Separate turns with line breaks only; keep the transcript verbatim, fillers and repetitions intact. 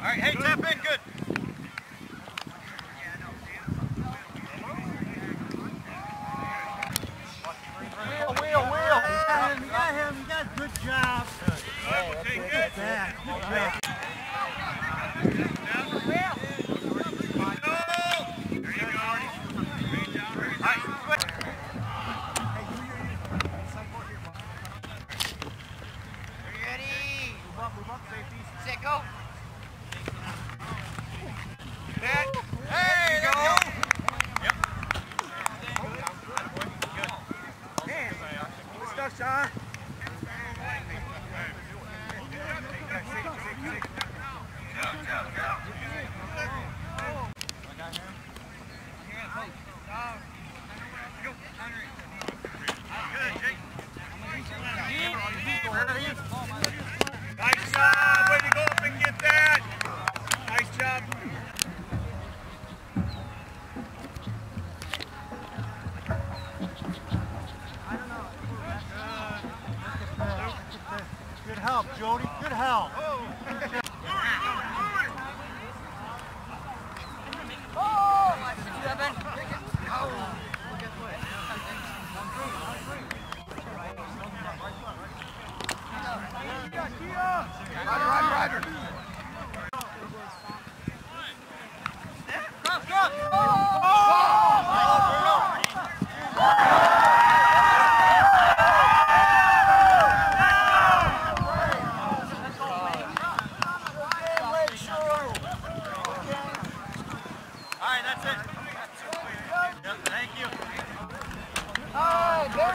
right, hey, tap in, good.
Wheel, wheel, wheel. You got him, you got him, you got good job. Good.
Hey, that's
good.
good.
Good, good job.
Set, go.
Hey, there you go. Yep.
Man, good stuff, Sean.
Nice job. Way to go up and get that. Nice job.
Good help, Jody. Good help.
Ryder, Ryder, Ryder. All right, that's it.